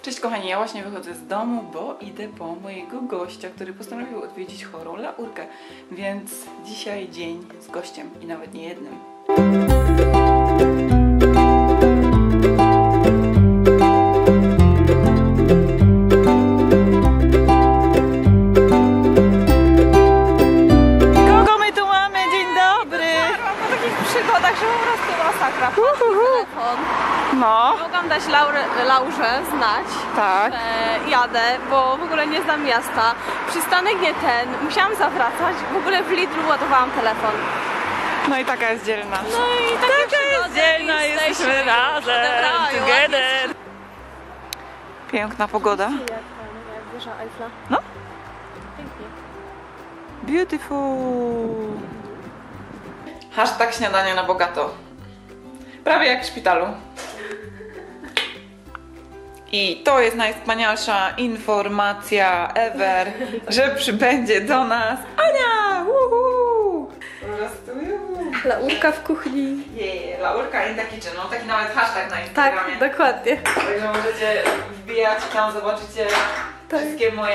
Cześć kochani, ja właśnie wychodzę z domu, bo idę po mojego gościa, który postanowił odwiedzić chorą Laurkę. Więc dzisiaj dzień z gościem i nawet nie jednym. Kogo my tu mamy? Dzień dobry! Po takich przygodach, że po prostu masakra. Telefon. No, Mogłam dać Laurze znać, tak. że jadę, bo w ogóle nie znam miasta. Przystanek nie ten, musiałam zawracać. W ogóle w Lidlu ładowałam telefon. No i taka jest dzielna. No i taka jest dzielna, jesteśmy razem, together. Piękna pogoda. Jak wieża Eiffla. No. Pięknie. Beautiful. Hashtag śniadanie na bogato. Prawie jak w szpitalu. I to jest najwspanialsza informacja ever, że przybędzie do nas Ania! Woohoo! Po prostu Laurka w kuchni. Laurka in the kitchen, no taki nawet hashtag na Instagramie. Tak, dokładnie. Także możecie wbijać tam, zobaczycie wszystkie moje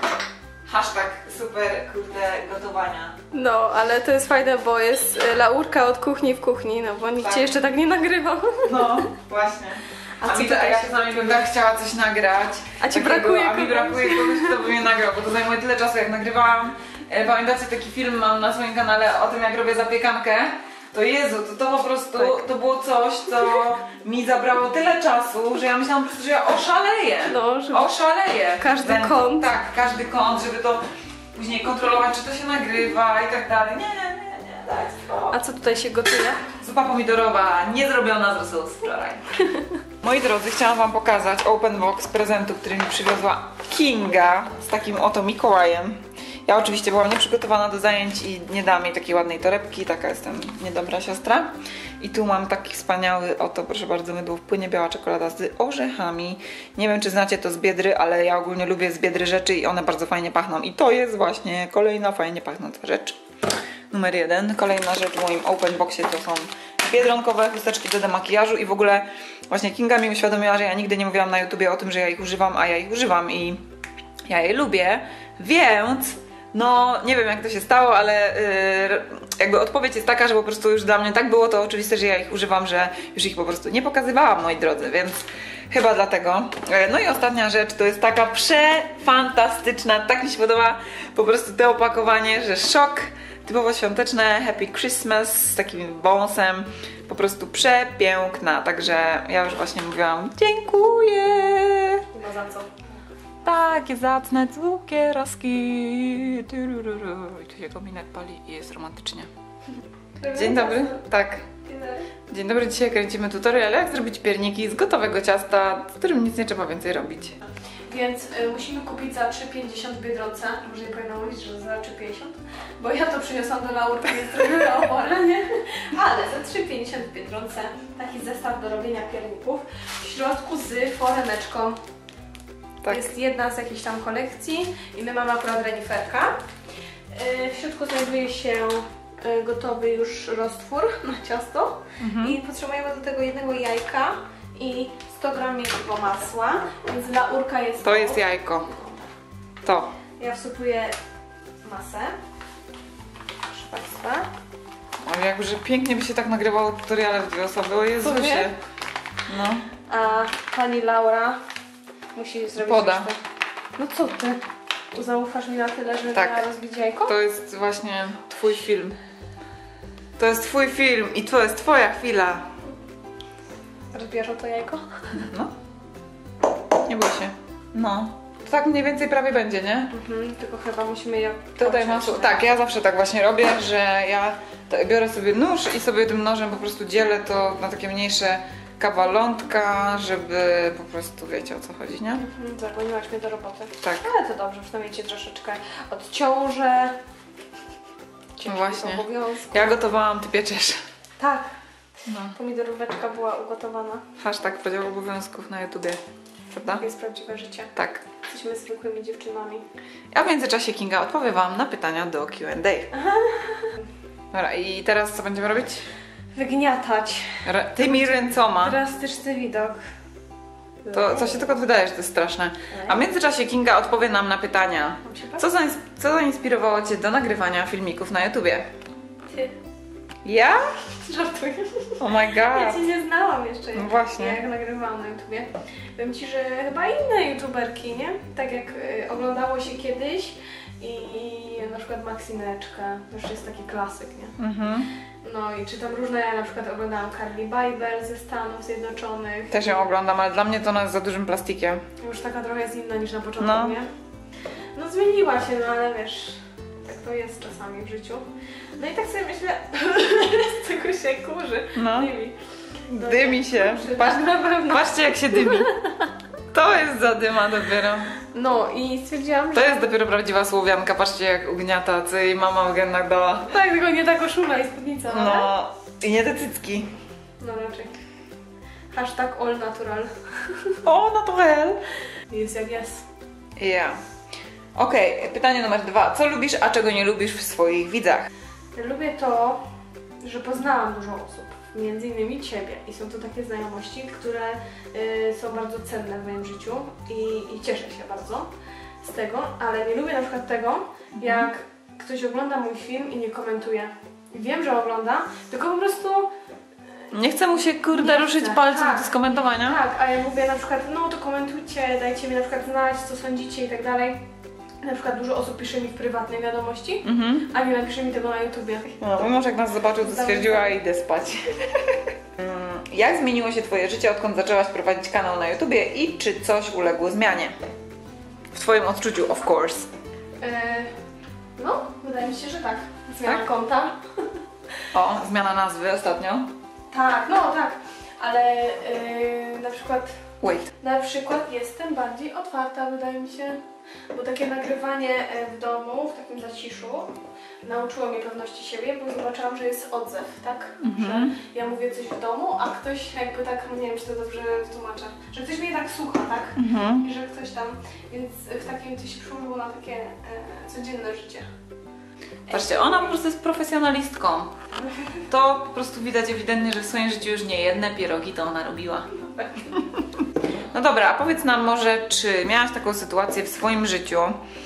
hashtag super kurde gotowania. No, ale to jest fajne, bo jest Laurka od kuchni w kuchni, no bo nikt cię jeszcze tak nie nagrywał. No, właśnie. A ja czasami bym tak chciała coś nagrać. A ci brakuje A mi brakuje kogoś, kto by mnie nagrał, bo to zajmuje tyle czasu, jak nagrywałam. Pamiętacie, taki film mam na swoim kanale o tym, jak robię zapiekankę? To Jezu, to po prostu, to było coś, co mi zabrało tyle czasu, że ja myślałam po prostu, że ja oszaleję. No, że oszaleję. każdy kąt. Tak, każdy kąt, żeby to później kontrolować, czy to się nagrywa i tak dalej. Nie, daj spokój. A co tutaj się gotuje? Zupa pomidorowa, niezrobiona z rosołu z wczoraj. Moi drodzy, chciałam wam pokazać open box prezentu, który mi przywiozła Kinga z takim oto Mikołajem. Ja oczywiście byłam nieprzygotowana do zajęć i nie dałam jej takiej ładnej torebki, taka jestem niedobra siostra. I tu mam taki wspaniały, oto proszę bardzo, mydło w płynie, biała czekolada z orzechami. Nie wiem, czy znacie to z Biedry, ale ja ogólnie lubię z Biedry rzeczy i one bardzo fajnie pachną. I to jest właśnie kolejna fajnie pachnąca rzecz. Numer 1. Kolejna rzecz w moim open boxie to są biedronkowe chusteczki do demakijażu i w ogóle właśnie Kinga mi uświadomiła, że ja nigdy nie mówiłam na YouTubie o tym, że ja ich używam, a ja ich używam i ja je lubię, więc no nie wiem jak to się stało, ale jakby odpowiedź jest taka, że po prostu już dla mnie tak było to oczywiste, że ja ich używam, że już ich po prostu nie pokazywałam, moi drodzy, więc chyba dlatego. No i ostatnia rzecz to jest taka przefantastyczna, tak mi się podoba po prostu to opakowanie, że szok. Typowo świąteczne, Happy Christmas z takim wąsem, po prostu przepiękna, także ja już właśnie mówiłam dziękuję! No za co? Takie zacne cukierki. I tu się kominek pali i jest romantycznie. Dzień dobry. Tak. Dzień dobry, dzisiaj kręcimy tutorial, jak zrobić pierniki z gotowego ciasta, z którym nic nie trzeba więcej robić. Więc musimy kupić za 3,50 w Biedronce. Może nie powinna mówić, że za 3,50, bo ja to przyniosłam do Laurki, więc zrobiła oporę, nie? Ale za 3,50 w Biedronce taki zestaw do robienia pierników. W środku z foremeczką. Tak. Jest jedna z jakichś tam kolekcji i my mamy akurat reniferka. W środku znajduje się gotowy już roztwór na ciasto i potrzebujemy do tego jednego jajka i 100 g miękkiego masła, więc Laurka jest... To jest jajko. To. Ja wsypuję masę. Proszę Państwa. O, jakże pięknie by się tak nagrywało tutoriale w dwie osoby, o Jezusie. No. A pani Laura musi zrobić Poda. resztę. No co ty? Zaufasz mi na tyle, że Tak. miała rozbić jajko? To jest właśnie twój film. To jest twój film i to jest twoja chwila. Rozbierz to jajko? No. Nie bój się. No. To tak mniej więcej prawie będzie, nie? Tylko chyba musimy je... Tutaj masło. Tak, ja zawsze tak właśnie robię, że ja biorę sobie nóż i sobie tym nożem po prostu dzielę to na takie mniejsze kawalątka, żeby po prostu wiecie o co chodzi, nie? Zagoniłaś mnie do roboty. Tak. Ale to dobrze, przynajmniej cię troszeczkę odciążę. No właśnie. Obowiązku. Ja gotowałam, ty pieczesz. Tak. No. Pomidoróweczka była ugotowana. Hashtag podział obowiązków na YouTubie. Prawda? Tak jest prawdziwe życie. Tak. Jesteśmy zwykłymi dziewczynami. A w międzyczasie Kinga odpowie wam na pytania do Q&A. Dobra, i teraz co będziemy robić? Wygniatać. Tymi ręcoma. Drastyczny widok. To co się tylko wydaje, że to jest straszne. A w międzyczasie Kinga odpowie nam na pytania. Co zainspirowało Cię do nagrywania filmików na YouTubie? Ty. Ja? Żartuję. Oh my Ja god. Cię nie znałam jeszcze, No właśnie. jak nagrywałam na YouTubie. Powiem Ci, że chyba inne YouTuberki, nie? Tak jak oglądało się kiedyś i na przykład Maxineczkę, to już jest taki klasyk, nie? No i czytam różne, ja na przykład oglądałam Carly Bieber ze Stanów Zjednoczonych. Też ją oglądam, ale dla mnie to ona jest za dużym plastikiem. Już taka trochę jest inna niż na początku, No. nie? No zmieniła się, no ale wiesz, tak to jest czasami w życiu. No i tak sobie myślę, z tego się kurzy. No. Dymi. Dymi się. Na pewno. Patrzcie jak się dymi. To jest zadyma dopiero. No i stwierdziłam, To że... jest dopiero prawdziwa słowianka. Patrzcie jak ugniata, co jej mama w genach dała. Tak, tylko nie ta koszula i spódnica, no. No i nie te cycki. No raczej. Hashtag all natural. O, naturel. Jest jak jest. Ja. Okej, pytanie numer 2. Co lubisz, a czego nie lubisz w swoich widzach? Lubię to, że poznałam dużo osób, między innymi Ciebie i są to takie znajomości, które są bardzo cenne w moim życiu i cieszę się bardzo z tego, ale nie lubię na przykład tego, jak ktoś ogląda mój film i nie komentuje. Wiem, że ogląda, tylko po prostu... Nie chce mu się, kurde, Nie ruszyć chcę, palcem tak. do skomentowania? Tak, a ja mówię na przykład, no to komentujcie, dajcie mi na przykład znać, co sądzicie i tak dalej. Na przykład dużo osób pisze mi w prywatnej wiadomości, a nie napisze mi tego na YouTubie. No, mój mąż jak nas zobaczył, to stwierdziła, idę spać. Jak zmieniło się Twoje życie, odkąd zaczęłaś prowadzić kanał na YouTubie i czy coś uległo zmianie? W Twoim odczuciu, of course. No, wydaje mi się, że tak. Zmiana Tak? konta. O, zmiana nazwy ostatnio. Tak, no tak. Ale na przykład jestem bardziej otwarta, wydaje mi się. Bo takie nagrywanie w domu, w takim zaciszu, nauczyło mnie pewności siebie, bo zobaczyłam, że jest odzew, tak? Że ja mówię coś w domu, a ktoś jakby tak, nie wiem czy to dobrze wytłumaczę, że ktoś mnie tak słucha, tak? I że ktoś tam, więc w takim to się przyłożyło na takie codzienne życie. Patrzcie, ona po prostu jest profesjonalistką. To po prostu widać ewidentnie, że w swoim życiu już nie jedne pierogi to ona robiła. No dobra, a powiedz nam może, czy miałaś taką sytuację w swoim życiu,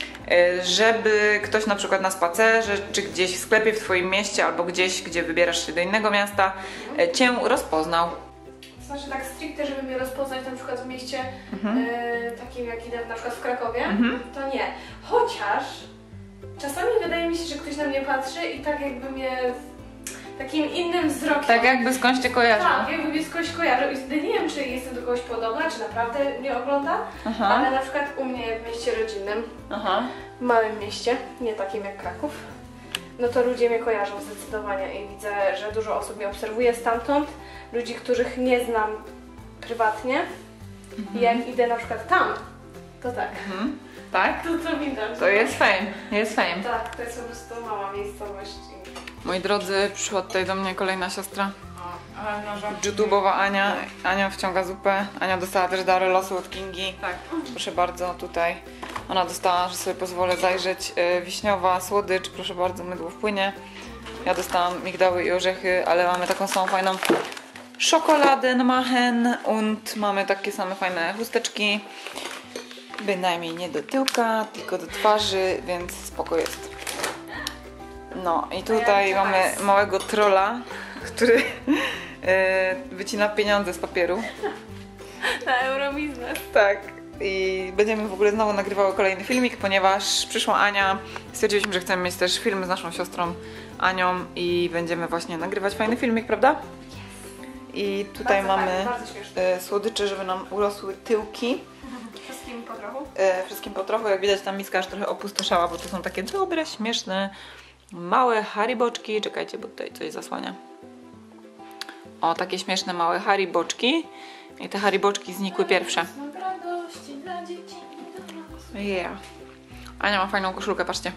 żeby ktoś na przykład na spacerze, czy gdzieś w sklepie w Twoim mieście, albo gdzieś, gdzie wybierasz się do innego miasta, Cię rozpoznał? To znaczy tak stricte, żeby mnie rozpoznać na przykład w mieście takim jak idę na przykład w Krakowie, to nie. Chociaż czasami wydaje mi się, że ktoś na mnie patrzy i tak jakby mnie takim innym wzrokiem. Tak jakby skądś Cię kojarzył. Tak, jakby mnie skądś kojarzył i wtedy nie wiem, czy jestem do kogoś podobna, czy naprawdę mnie ogląda, ale na przykład u mnie w mieście rodzinnym, w małym mieście, nie takim jak Kraków, no to ludzie mnie kojarzą zdecydowanie i widzę, że dużo osób mnie obserwuje stamtąd, ludzi, których nie znam prywatnie i jak idę na przykład tam, to tak. Tak? To widać. To jest fame, jest fame. Tak, to jest po prostu mała miejscowość. Moi drodzy, przyszła tutaj do mnie kolejna siostra. YouTube'owa Ania. Ania wciąga zupę. Ania dostała też dary losu od Kingi. Tak. Proszę bardzo, tutaj. Ona dostała, że sobie pozwolę zajrzeć, wiśniowa słodycz. Proszę bardzo, mydło wpłynie. Ja dostałam migdały i orzechy, ale mamy taką samą fajną czekoladę machen und mamy takie same fajne chusteczki. Bynajmniej nie do tyłka, tylko do twarzy, więc spoko jest. No i tutaj mamy małego trolla, który wycina pieniądze z papieru. Na Eurobiznes. Tak. I będziemy w ogóle znowu nagrywały kolejny filmik, ponieważ przyszła Ania. Stwierdziliśmy, że chcemy mieć też film z naszą siostrą Anią i będziemy właśnie nagrywać fajny filmik, prawda? I tutaj Bardzo mamy fajnie, słodycze, żeby nam urosły tyłki. Wszystkim po trochu. Wszystkim po trochu. Jak widać, ta miska aż trochę opustoszała, bo to są takie dobre, śmieszne, małe hariboczki. Czekajcie, bo tutaj coś zasłania. O, takie śmieszne małe hariboczki. I te hariboczki znikły pierwsze. Radości dla dzieci. Yeah. Ania ma fajną koszulkę, patrzcie.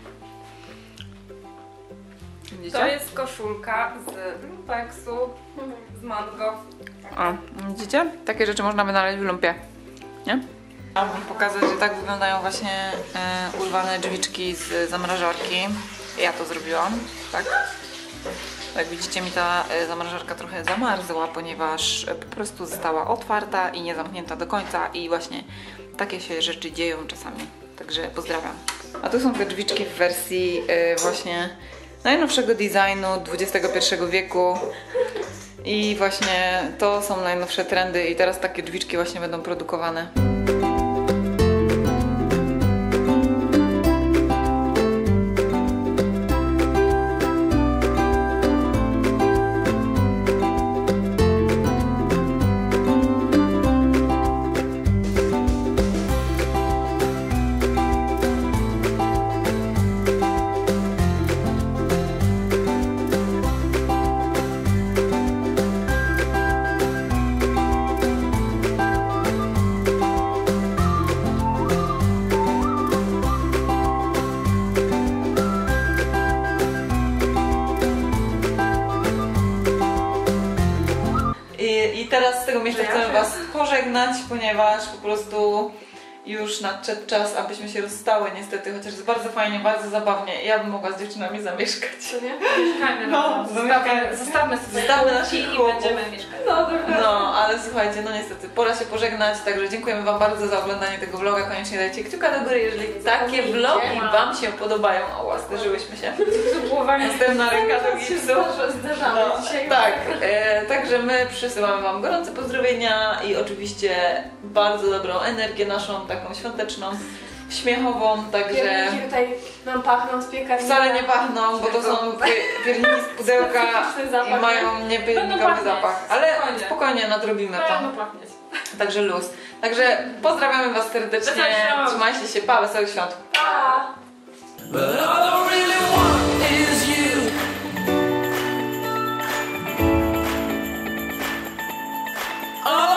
Widzicie? To jest koszulka z lumpeksu, z mango. O, widzicie? Takie rzeczy można wynaleźć w lumpie. Nie? Chciałam wam pokazać, że tak wyglądają właśnie urwane drzwiczki z zamrażarki. Ja to zrobiłam, tak? Jak widzicie, mi ta zamrażarka trochę zamarzła, ponieważ po prostu została otwarta i nie zamknięta do końca i właśnie takie się rzeczy dzieją czasami. Także pozdrawiam. A tu są te drzwiczki w wersji właśnie najnowszego designu XXI wieku. I właśnie to są najnowsze trendy i teraz takie drzwiczki właśnie będą produkowane. I teraz z tego miejsca chcemy Was pożegnać, ponieważ po prostu już nadszedł czas, abyśmy się rozstały niestety, chociaż jest bardzo fajnie, bardzo zabawnie. Ja bym mogła z dziewczynami zamieszkać. Co nie? Mieszkajmy No, zostawmy sobie naszych i chłopów. będziemy mieszkać. No, dobra. No, ale słuchajcie, no niestety, pora się pożegnać, także dziękujemy Wam bardzo za oglądanie tego vloga. Koniecznie dajcie kciuka do góry, jeżeli takie vlogi Wam się podobają. O, zderzyłyśmy się. Następna ręka do gipsu. Zderzamy dzisiaj. Tak, także my przysyłamy Wam gorące pozdrowienia i oczywiście bardzo dobrą energię naszą, taką świąteczną, śmiechową, także Pierniki tutaj nam pachną z piekarnika. wcale nie pachną, bo to są pierniki z pudełka Specyficzny zapach, i mają niepiernikowy zapach, ale spokojnie nadrobimy to, Będą pachnieć. także luz. Także pozdrawiamy Was serdecznie, Wesołych świąt. trzymajcie się, pa, wesołych świąt. Pa! But all I really want is you. All